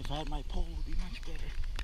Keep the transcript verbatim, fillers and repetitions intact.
if I had my pole, it would be much better.